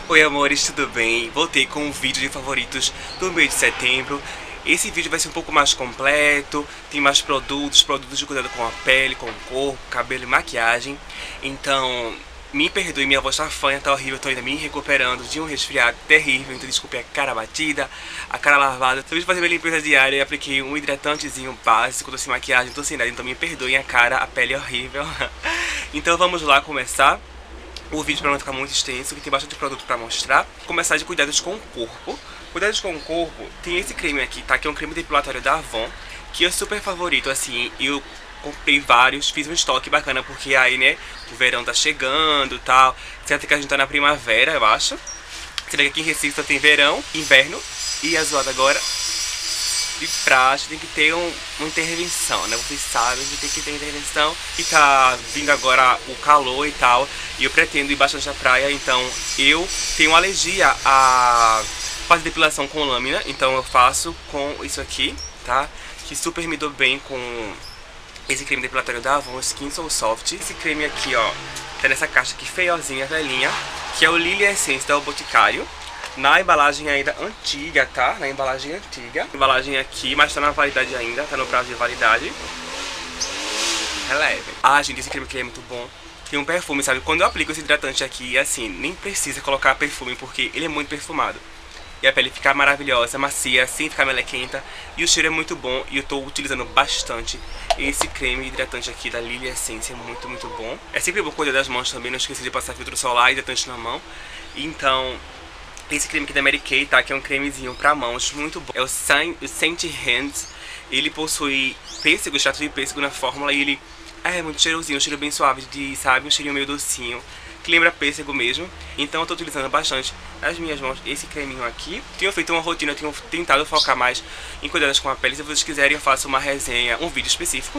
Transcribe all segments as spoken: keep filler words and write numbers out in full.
Oi amores, tudo bem? Voltei com um vídeo de favoritos do mês de setembro. Esse vídeo vai ser um pouco mais completo, tem mais produtos, produtos de cuidado com a pele, com o corpo, cabelo e maquiagem. Então, me perdoe, minha voz tá fanha, tá horrível, eu tô ainda me recuperando de um resfriado terrível. Então desculpe a cara batida, a cara lavada. Depois de fazer minha limpeza diária, eu apliquei um hidratantezinho básico, tô sem maquiagem, tô sem nada, então me perdoem a cara, a pele é horrível. Então vamos lá começar o vídeo para não ficar muito extenso, que tem bastante produto para mostrar. Vou começar de cuidados com o corpo. Cuidados com o corpo, tem esse creme aqui, tá? Que é um creme depilatório da Avon, que é super favorito, assim. Eu comprei vários, fiz um estoque bacana, porque aí, né, o verão tá chegando e tal. Certo que a gente tá na primavera, eu acho. Você vê que aqui em Recife só tem verão, inverno e a zoada agora de praxe, tem que ter um, uma intervenção, né? Vocês sabem que tem que ter intervenção. E tá vindo agora o calor e tal, e eu pretendo ir bastante à praia, então eu tenho alergia a fazer depilação com lâmina, então eu faço com isso aqui, tá? Que super me dou bem com esse creme depilatório da Avon, Skin So Soft. Esse creme aqui, ó, tá nessa caixa aqui feiozinha, velhinha, que é o Lily Essence da O Boticário. Na embalagem ainda antiga, tá? Na embalagem antiga. Embalagem aqui, mas tá na validade ainda, tá no prazo de validade. Releve. Ah, gente, esse creme aqui é muito bom. Tem um perfume, sabe? Quando eu aplico esse hidratante aqui, assim, nem precisa colocar perfume, porque ele é muito perfumado. E a pele fica maravilhosa, macia, sem ficar melequenta. E o cheiro é muito bom, e eu tô utilizando bastante esse creme hidratante aqui da Lily Essence. É muito, muito bom. É sempre bom cuidar das mãos também, não esqueci de passar filtro solar e hidratante na mão. Então, esse creme aqui da Mary Kay, tá? Que é um cremezinho pra mãos, muito bom. É o Scent Hands. Ele possui pêssego, extrato de pêssego na fórmula. E ele é muito cheirosinho, um cheiro bem suave, de, sabe? Um cheirinho meio docinho, que lembra pêssego mesmo. Então eu tô utilizando bastante nas minhas mãos esse creminho aqui. Tenho feito uma rotina, eu tenho tentado focar mais em cuidados com a pele. Se vocês quiserem, eu faço uma resenha, um vídeo específico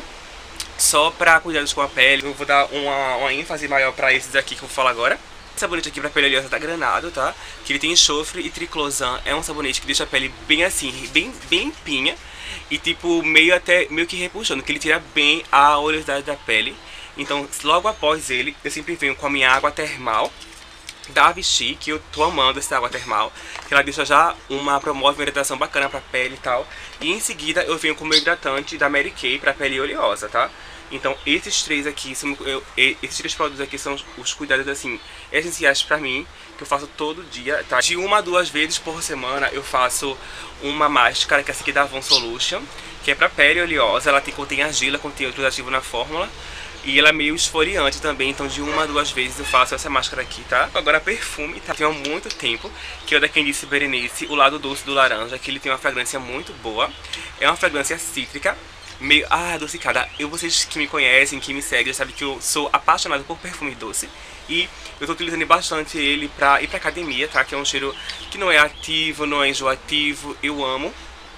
só pra cuidados com a pele. Eu vou dar uma, uma ênfase maior pra esses aqui que eu vou falar agora. Esse sabonete aqui pra pele oleosa da Granado, tá? Que ele tem enxofre e triclosan. É um sabonete que deixa a pele bem assim, bem, bem limpinha. E tipo, meio até, meio que repuxando, que ele tira bem a oleosidade da pele. Então, logo após ele, eu sempre venho com a minha água termal da Vichy, que eu tô amando essa água termal. Que ela deixa já uma, promove uma hidratação bacana pra pele e tal. E em seguida eu venho com o meu hidratante da Mary Kay pra pele oleosa, tá? Então esses três aqui, são, eu, esses três produtos aqui são os cuidados assim essenciais pra mim, que eu faço todo dia, tá? De uma a duas vezes por semana eu faço uma máscara, que é essa aqui da Avon Solution, que é pra pele oleosa. Ela tem, contém argila, contém outro ativo na fórmula. E ela é meio esfoliante também, então de uma a duas vezes eu faço essa máscara aqui, tá? Agora perfume, tá? Tem há muito tempo, que é o da Candice Berenice, o lado doce do laranja, que ele tem uma fragrância muito boa. É uma fragrância cítrica, meio, ah, adocicada. Eu, vocês que me conhecem, que me seguem, já sabem que eu sou apaixonado por perfume doce. E eu tô utilizando bastante ele pra ir pra academia, tá? Que é um cheiro que não é ativo, não é enjoativo, eu amo.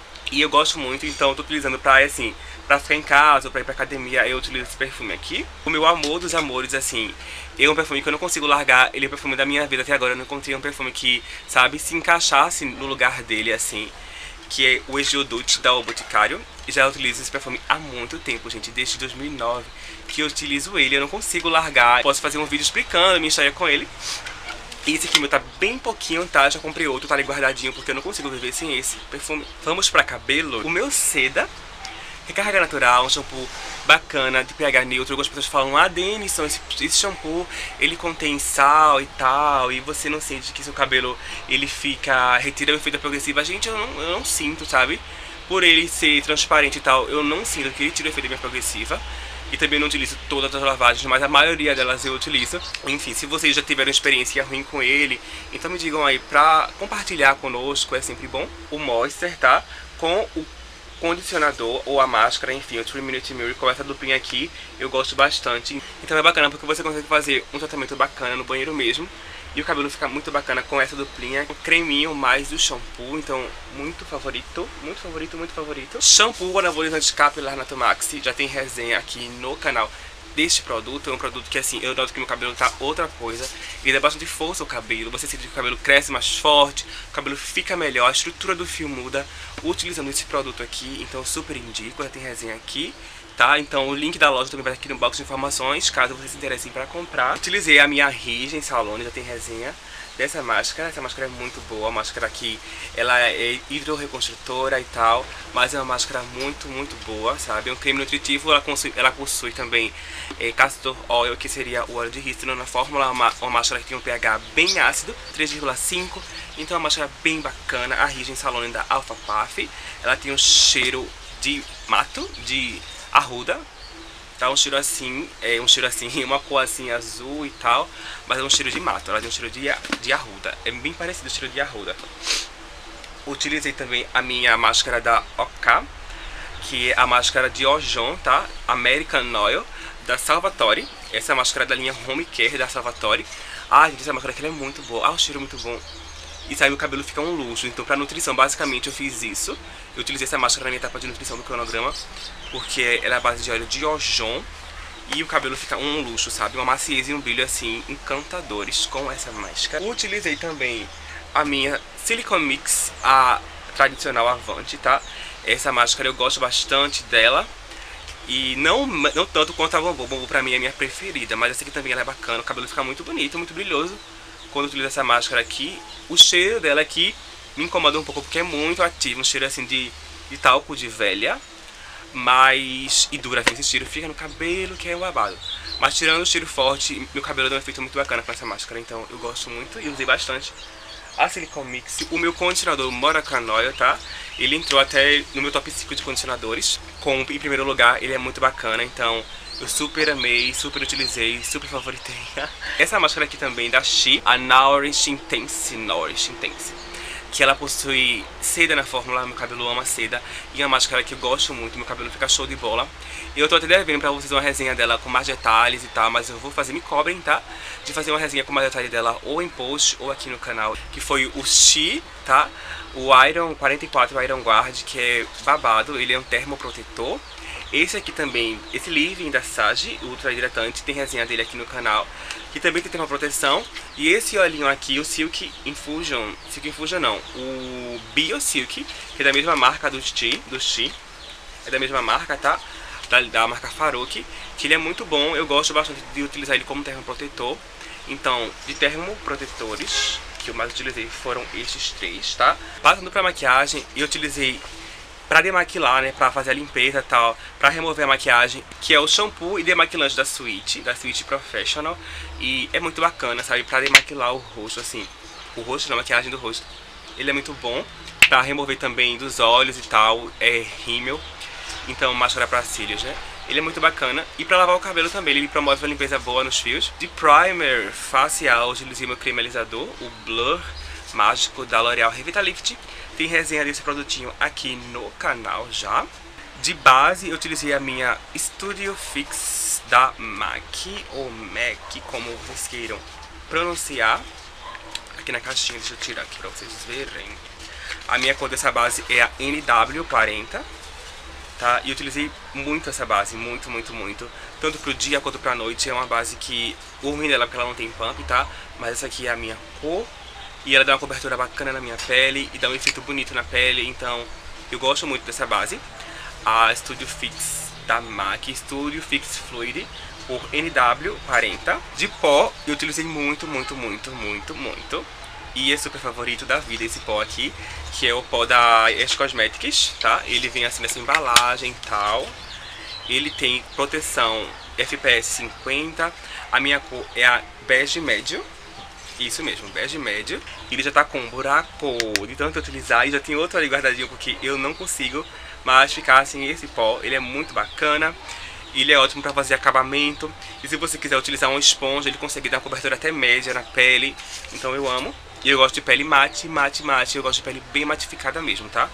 E eu gosto muito, então eu tô utilizando pra, assim, pra ficar em casa ou pra ir pra academia, eu utilizo esse perfume aqui. O meu amor dos amores, assim, é um perfume que eu não consigo largar, ele é o perfume da minha vida até agora. Eu não encontrei um perfume que, sabe, se encaixasse no lugar dele, assim, que é o Geodude da O Boticário. E já utilizo esse perfume há muito tempo, gente, desde dois mil e nove que eu utilizo ele, eu não consigo largar. Posso fazer um vídeo explicando a minha história com ele. Esse aqui meu tá bem pouquinho, tá? Já comprei outro, tá ali guardadinho, porque eu não consigo viver sem esse perfume. Vamos pra cabelo. O meu Seda Recarga Natural, um shampoo bacana, de pH neutro. Algumas pessoas falam, ah, Denison, esse, esse shampoo, ele contém sal e tal, e você não sente que seu cabelo, ele fica, retira o efeito progressivo. Gente, eu não, eu não sinto, sabe? Por ele ser transparente e tal, eu não sinto que ele tira o efeito da minha progressiva. E também não utilizo todas as lavagens, mas a maioria delas eu utilizo. Enfim, se vocês já tiveram experiência ruim com ele, então me digam aí pra compartilhar conosco, é sempre bom. O Moisture, tá? Com o condicionador ou a máscara, enfim, o três Minute Miracle, essa duplinha aqui, eu gosto bastante. Então é bacana porque você consegue fazer um tratamento bacana no banheiro mesmo. E o cabelo fica muito bacana com essa duplinha. O creminho mais do shampoo, então muito favorito, muito favorito, muito favorito. Shampoo anabolizante capilar Natomaxi, já tem resenha aqui no canal deste produto. É um produto que, assim, eu noto que meu cabelo tá outra coisa. Ele dá bastante força ao cabelo, você sente que o cabelo cresce mais forte, o cabelo fica melhor, a estrutura do fio muda utilizando esse produto aqui. Então eu super indico, já tem resenha aqui, tá? Então o link da loja também vai aqui no box de informações, caso vocês se interessem para comprar. Utilizei a minha Rige em Salone, já tem resenha dessa máscara. Essa máscara é muito boa, a máscara aqui, ela é hidrorreconstrutora e tal, mas é uma máscara muito, muito boa, sabe? É um creme nutritivo, ela possui, ela possui também é, castor oil, que seria o óleo de rícino na fórmula, uma, uma máscara que tem um pH bem ácido, três vírgula cinco, então é uma máscara bem bacana, a Regen Salone da Alpha Puff. Ela tem um cheiro de mato, de arruda, tá um cheiro assim, é um cheiro assim, uma cor assim azul e tal, mas é um cheiro de mato, ela tem um cheiro de, de arruda, é bem parecido o cheiro de arruda. Utilizei também a minha máscara da O K, que é a máscara de Ojon, tá? American Oil, da Salvatore. Essa é a máscara da linha Home Care da Salvatore. Ah, gente, essa máscara aqui é muito boa, ah, o cheiro é muito bom. E sabe, o cabelo fica um luxo. Então pra nutrição, basicamente eu fiz isso. Eu utilizei essa máscara na minha etapa de nutrição do cronograma, porque ela é a base de óleo de Ojon. E o cabelo fica um luxo, sabe? Uma maciez e um brilho assim, encantadores com essa máscara. Utilizei também a minha Silicone Mix, a tradicional Avante, tá? Essa máscara eu gosto bastante dela. E não, não tanto quanto a Bambu. Bambu pra mim é a minha preferida, mas essa aqui também ela é bacana. O cabelo fica muito bonito, muito brilhoso quando eu utilizo essa máscara aqui. O cheiro dela aqui me incomoda um pouco porque é muito ativo, um cheiro assim de, de talco de velha, mas e dura, esse cheiro fica no cabelo que é o babado. Mas tirando o cheiro forte, meu cabelo dá um efeito muito bacana com essa máscara, então eu gosto muito e usei bastante a Silicone Mix. O meu condicionador Moroccan Oil, tá? Ele entrou até no meu top cinco de condicionadores. Com, em primeiro lugar, ele é muito bacana, então eu super amei, super utilizei, super favoritei. Essa máscara aqui também da She, a Nourish Intense, Nourish Intense, que ela possui seda na fórmula, meu cabelo ama seda, e é uma máscara que eu gosto muito, meu cabelo fica show de bola. Eu tô até devendo pra vocês uma resenha dela com mais detalhes e tal, mas eu vou fazer, me cobrem, tá? De fazer uma resenha com mais detalhes dela ou em post ou aqui no canal, que foi o She, tá? O Iron quarenta e quatro Iron Guard, que é babado, ele é um termoprotetor. Esse aqui também, esse Living da Sage, Ultra Hidratante, tem resenha dele aqui no canal, que também tem uma proteção. E esse olhinho aqui, o Silk Infusion, Silk Infusion não, o Bio Silk, que é da mesma marca do She, do She, é da mesma marca, tá? Da, da marca Farouk, que ele é muito bom, eu gosto bastante de utilizar ele como termoprotetor. Então, de termoprotetores, que eu mais utilizei foram estes três, tá? Passando pra maquiagem, eu utilizei pra demaquilar, né, pra fazer a limpeza e tal, pra remover a maquiagem, que é o shampoo e demaquilante da Sweet, da Sweet Professional. E é muito bacana, sabe, pra demaquilar o rosto, assim, o rosto, não, a maquiagem do rosto. Ele é muito bom pra remover também dos olhos e tal, é rímel, então máscara pra cílios, né. Ele é muito bacana. E pra lavar o cabelo também, ele promove uma limpeza boa nos fios. De primer facial, utilizei meu creme alisador, o Blur Mágico da L'Oréal Revitalift. Tem resenha desse produtinho aqui no canal já. De base, eu utilizei a minha Studio Fix da MAC, ou MAC, como vocês queiram pronunciar. Aqui na caixinha, deixa eu tirar aqui pra vocês verem. A minha cor dessa base é a N W quarenta. Tá? E eu utilizei muito essa base, muito, muito, muito. Tanto pro dia quanto pra noite. É uma base que, o ruim dela é porque ela não tem pump, tá? Mas essa aqui é a minha cor. E ela dá uma cobertura bacana na minha pele e dá um efeito bonito na pele. Então, eu gosto muito dessa base. A Studio Fix da MAC, Studio Fix Fluid, por N W quarenta. De pó, eu utilizei muito, muito, muito, muito, muito. E é super favorito da vida esse pó aqui, que é o pó da As Cosmetics, tá? Ele vem assim nessa embalagem e tal. Ele tem proteção F P S cinquenta. A minha cor é a bege médio. Isso mesmo, bege médio. Ele já tá com um buraco de tanto utilizar. E já tem outro ali guardadinho porque eu não consigo mais ficar sem esse pó. Ele é muito bacana. Ele é ótimo para fazer acabamento. E se você quiser utilizar uma esponja, ele consegue dar uma cobertura até média na pele. Então eu amo. E eu gosto de pele mate, mate, mate. Eu gosto de pele bem matificada mesmo, tá?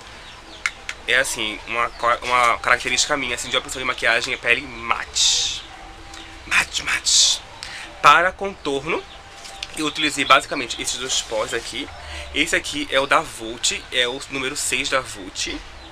É assim, uma, uma característica minha, assim, de uma pessoa de maquiagem é pele mate. Mate, mate. Para contorno, eu utilizei basicamente esses dois pós aqui. Esse aqui é o da Vult, é o número seis da Vult.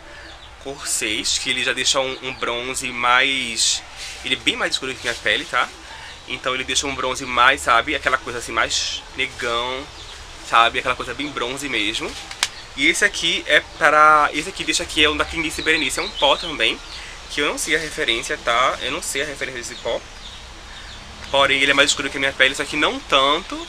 Cor seis, que ele já deixa um, um bronze mais... Ele é bem mais escuro que minha pele, tá? Então ele deixa um bronze mais, sabe? Aquela coisa assim, mais negão, sabe? Aquela coisa bem bronze mesmo. E esse aqui é para... Esse aqui deixa aqui é um da Clinique Berenice, é um pó também, que eu não sei a referência, tá? Eu não sei a referência desse pó. Porém, ele é mais escuro que a minha pele, só que não tanto.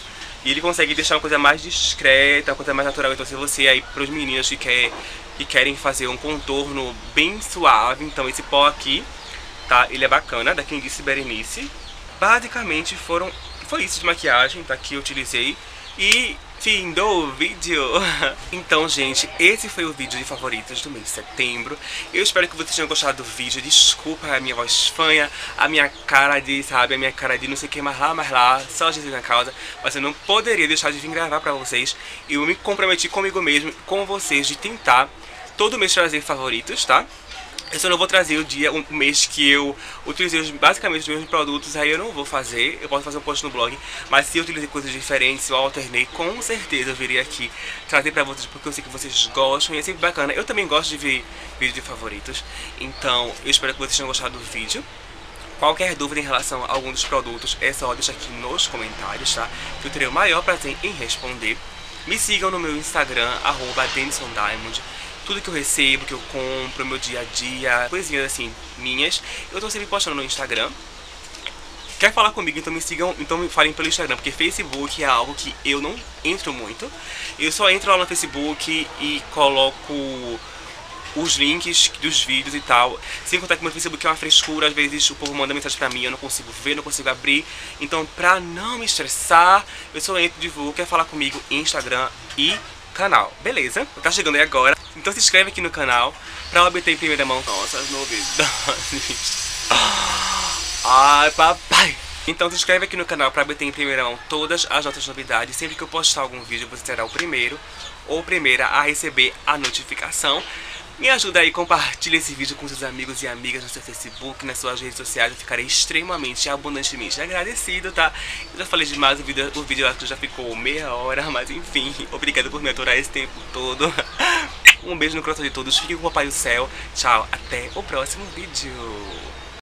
E ele consegue deixar uma coisa mais discreta, uma coisa mais natural. Então se você aí, pros meninos que, quer, que querem fazer um contorno bem suave, então esse pó aqui, tá? Ele é bacana, da Quem Disse Berenice. Basicamente foram, foi isso de maquiagem, tá? Que eu utilizei. E fim do vídeo. Então, gente, esse foi o vídeo de favoritos do mês de setembro. Eu espero que vocês tenham gostado do vídeo. Desculpa a minha voz fanha, a minha cara de, sabe, a minha cara de não sei o que mais lá, mais lá, só Jesus na causa. Mas eu não poderia deixar de vir gravar pra vocês. Eu me comprometi comigo mesmo, com vocês, de tentar todo mês trazer favoritos, tá? Eu só não vou trazer o dia, o mês que eu utilizei os, basicamente os mesmos produtos, aí eu não vou fazer. Eu posso fazer um post no blog, mas se eu utilizei coisas diferentes, eu alternei, com certeza eu viria aqui trazer pra vocês, porque eu sei que vocês gostam e é sempre bacana. Eu também gosto de ver vídeo de favoritos, então eu espero que vocês tenham gostado do vídeo. Qualquer dúvida em relação a algum dos produtos, é só deixar aqui nos comentários, tá? Que eu terei o maior prazer em responder. Me sigam no meu Instagram, arroba Denison Diamond. Tudo que eu recebo, que eu compro, meu dia a dia, coisinhas assim, minhas, eu tô sempre postando no Instagram. Quer falar comigo, então me sigam, então me falem pelo Instagram, porque Facebook é algo que eu não entro muito. Eu só entro lá no Facebook e coloco os links dos vídeos e tal. Sem contar que meu Facebook é uma frescura, às vezes o povo manda mensagem pra mim, eu não consigo ver, não consigo abrir. Então, pra não me estressar, eu só entro, divulgo, quer falar comigo, Instagram e canal, beleza? Tá chegando aí agora, então se inscreve aqui no canal pra obter em primeira mão nossas novidades. Ai, papai! Então se inscreve aqui no canal pra obter em primeira mão todas as nossas novidades. Sempre que eu postar algum vídeo, você será o primeiro ou primeira a receber a notificação. Me ajuda aí, compartilha esse vídeo com seus amigos e amigas no seu Facebook, nas suas redes sociais. Eu ficarei extremamente, abundantemente agradecido, tá? Eu já falei demais, o vídeo, o vídeo acho que já ficou meia hora, mas enfim, obrigado por me aturar esse tempo todo. Um beijo no coração de todos, fiquem com o Papai do Céu. Tchau, até o próximo vídeo.